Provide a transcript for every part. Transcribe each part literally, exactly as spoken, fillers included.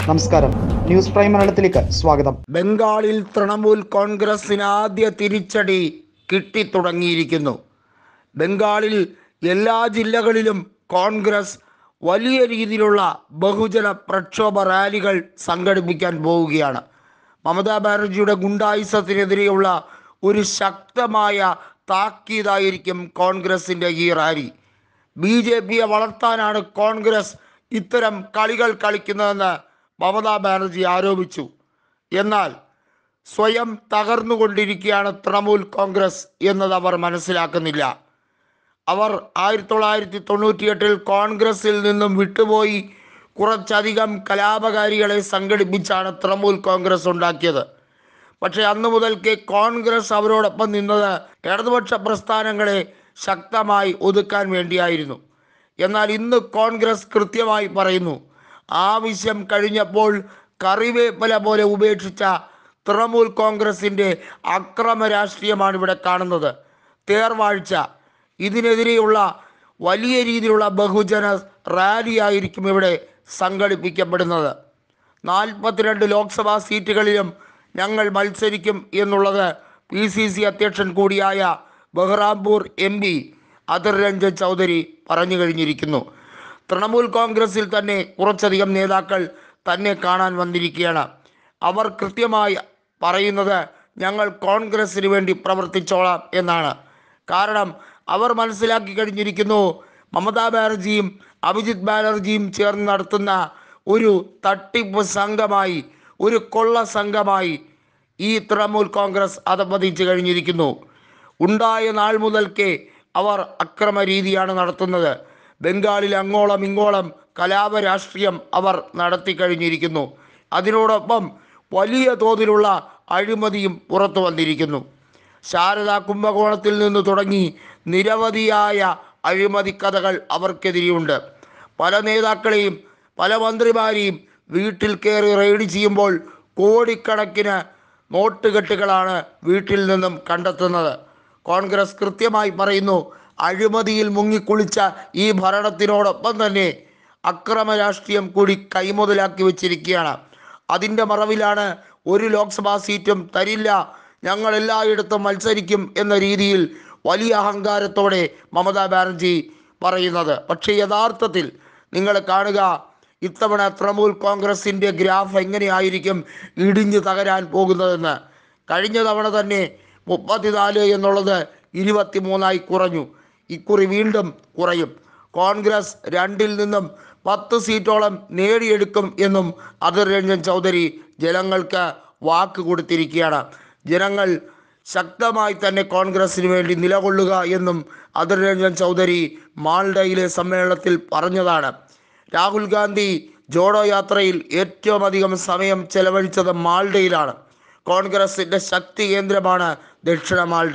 നമസ്കാരം, news prime മലയാളത്തിലേക്ക് സ്വാഗതം. ബംഗാളിൽ തൃണമൂൽ കോൺഗ്രസിന് ആദ്യ തിരിച്ചടി കിട്ടിത്തുടങ്ങിയിരിക്കുന്നു. ബംഗാളിൽ എല്ലാ ജില്ലകളിലും കോൺഗ്രസ് വലിയ രീതിയിലുള്ള ബഹുജന പ്രക്ഷോഭ റാലികൾ സംഘടിപ്പിക്കാൻ പോവുകയാണ്. മമതാ ബാനർജിയുടെ ഗുണ്ടായിസത്തിനെതിരെയുള്ള ഒരു ശക്തമായ താക്കീതായിരിക്കും കോൺഗ്രസിൻ്റെ ഈ റാലി. ബി ജെ പിയെ വളർത്താനാണ് കോൺഗ്രസ് ഇത്തരം കളികൾ കളിക്കുന്നതെന്ന് മമതാ ബാനർജി ആരോപിച്ചു. എന്നാൽ സ്വയം തകർന്നുകൊണ്ടിരിക്കുകയാണ് തൃണമൂൽ കോൺഗ്രസ് എന്നത് അവർ മനസ്സിലാക്കുന്നില്ല. അവർ ആയിരത്തി തൊള്ളായിരത്തി തൊണ്ണൂറ്റി എട്ടിൽ കോൺഗ്രസിൽ നിന്നും വിട്ടുപോയി കുറച്ചധികം കലാപകാരികളെ സംഘടിപ്പിച്ചാണ് തൃണമൂൽ കോൺഗ്രസ് ഉണ്ടാക്കിയത്. പക്ഷേ അന്നു മുതൽക്കേ കോൺഗ്രസ് അവരോടൊപ്പം നിന്നത് ഇടതുപക്ഷ പ്രസ്ഥാനങ്ങളെ ശക്തമായി ഒതുക്കാൻ വേണ്ടിയായിരുന്നു. എന്നാൽ ഇന്ന് കോൺഗ്രസ് കൃത്യമായി പറയുന്നു, ആവശ്യം കഴിഞ്ഞപ്പോൾ കറിവേപ്പില പോലെ ഉപേക്ഷിച്ച തൃണമൂൽ കോൺഗ്രസിൻ്റെ അക്രമ രാഷ്ട്രീയമാണ് ഇവിടെ കാണുന്നത്. തേർവാഴ്ച, ഇതിനെതിരെയുള്ള വലിയ രീതിയിലുള്ള ബഹുജന റാലിയായിരിക്കും ഇവിടെ സംഘടിപ്പിക്കപ്പെടുന്നത്. നാൽപ്പത്തിരണ്ട് ലോക്സഭാ സീറ്റുകളിലും ഞങ്ങൾ മത്സരിക്കും എന്നുള്ളത് പി സി സി അധ്യക്ഷൻ കൂടിയായ ബഹ്റാംപൂർ എം പി അധിർ രഞ്ജൻ ചൗധരി പറഞ്ഞു കഴിഞ്ഞിരിക്കുന്നു. തൃണമൂൽ കോൺഗ്രസിൽ തന്നെ കുറച്ചധികം നേതാക്കൾ തന്നെ കാണാൻ വന്നിരിക്കുകയാണ്. അവർ കൃത്യമായി പറയുന്നത് ഞങ്ങൾ കോൺഗ്രസിന് വേണ്ടി പ്രവർത്തിച്ചോളാം എന്നാണ്. കാരണം അവർ മനസ്സിലാക്കി കഴിഞ്ഞിരിക്കുന്നു, മമതാ ബാനർജിയും അഭിജിത് ബാനർജിയും ചേർന്ന് നടത്തുന്ന ഒരു തട്ടിപ്പ് സംഘമായി, ഒരു കൊള്ള സംഘമായി ഈ തൃണമൂൽ കോൺഗ്രസ് അധപതിച്ചു കഴിഞ്ഞിരിക്കുന്നു. ഉണ്ടായ നാൾ മുതൽക്കേ അവർ അക്രമ രീതിയാണ് നടത്തുന്നത്. ബംഗാളിൽ അങ്ങോളം ഇങ്ങോളം കലാപ രാഷ്ട്രീയം അവർ നടത്തി കഴിഞ്ഞിരിക്കുന്നു. അതിനോടൊപ്പം വലിയ തോതിലുള്ള അഴിമതിയും പുറത്തു വന്നിരിക്കുന്നു. ശാരദാ കുംഭകോണത്തിൽ നിന്ന് തുടങ്ങി നിരവധിയായ അഴിമതി കഥകൾ അവർക്കെതിരെയുണ്ട്. പല നേതാക്കളെയും പല മന്ത്രിമാരെയും വീട്ടിൽ കയറി റെയ്ഡ് ചെയ്യുമ്പോൾ കോടിക്കണക്കിന് നോട്ടുകെട്ടുകളാണ് വീട്ടിൽ നിന്നും കണ്ടെത്തുന്നത്. കോൺഗ്രസ് കൃത്യമായി പറയുന്നു, അഴിമതിയിൽ മുങ്ങിക്കുളിച്ച ഈ ഭരണത്തിനോടൊപ്പം തന്നെ അക്രമ രാഷ്ട്രീയം കൂടി കൈമുതലാക്കി വെച്ചിരിക്കുകയാണ്. അതിൻ്റെ മറവിലാണ് ഒരു ലോക്സഭാ സീറ്റും തരില്ല, ഞങ്ങൾ എല്ലായിടത്തും മത്സരിക്കും എന്ന രീതിയിൽ വലിയ അഹങ്കാരത്തോടെ മമതാ ബാനർജി പറയുന്നത്. പക്ഷേ യഥാർത്ഥത്തിൽ നിങ്ങൾ കാണുക, ഇത്തവണ തൃണമൂൽ കോൺഗ്രസിൻ്റെ ഗ്രാഫ് എങ്ങനെയായിരിക്കും ഇടിഞ്ഞു തകരാൻ പോകുന്നതെന്ന്. കഴിഞ്ഞ തവണ തന്നെ മുപ്പത്തിനാല് എന്നുള്ളത് ഇരുപത്തി മൂന്നായി കുറഞ്ഞു. ഇക്കുറി വീണ്ടും കുറയും. കോൺഗ്രസ് രണ്ടിൽ നിന്നും പത്ത് സീറ്റോളം നേടിയെടുക്കും എന്നും അധിർ രഞ്ജൻ ചൗധരി ജനങ്ങൾക്ക് വാക്ക് കൊടുത്തിരിക്കുകയാണ്. ജനങ്ങൾ ശക്തമായി തന്നെ കോൺഗ്രസിന് വേണ്ടി നിലകൊള്ളുക എന്നും അധിർ രഞ്ജൻ ചൗധരി മാൾഡയിലെ സമ്മേളനത്തിൽ പറഞ്ഞതാണ്. രാഹുൽ ഗാന്ധി ജോഡോ യാത്രയിൽ ഏറ്റവും അധികം സമയം ചെലവഴിച്ചത് മാൾഡയിലാണ്. കോൺഗ്രസിൻ്റെ ശക്തി കേന്ദ്രമാണ് ദക്ഷിണ മാൾഡ.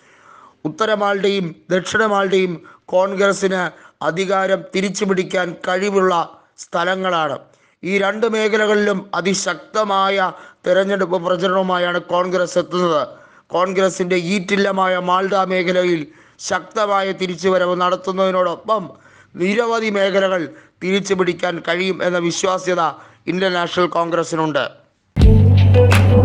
ഉത്തര മാൾഡയും ദക്ഷിണ മാൾഡയും കോൺഗ്രസിന് അധികാരം തിരിച്ചു പിടിക്കാൻ കഴിവുള്ള സ്ഥലങ്ങളാണ്. ഈ രണ്ട് മേഖലകളിലും അതിശക്തമായ തെരഞ്ഞെടുപ്പ് പ്രചരണവുമായാണ് കോൺഗ്രസ് എത്തുന്നത്. കോൺഗ്രസിൻ്റെ ഈറ്റില്ലമായ മാൾഡ മേഖലയിൽ ശക്തമായ തിരിച്ചുവരവ് നടത്തുന്നതിനോടൊപ്പം നിരവധി മേഖലകൾ തിരിച്ചു പിടിക്കാൻ കഴിയും എന്ന വിശ്വാസ്യത ഇന്ത്യൻ നാഷണൽ കോൺഗ്രസിനുണ്ട്.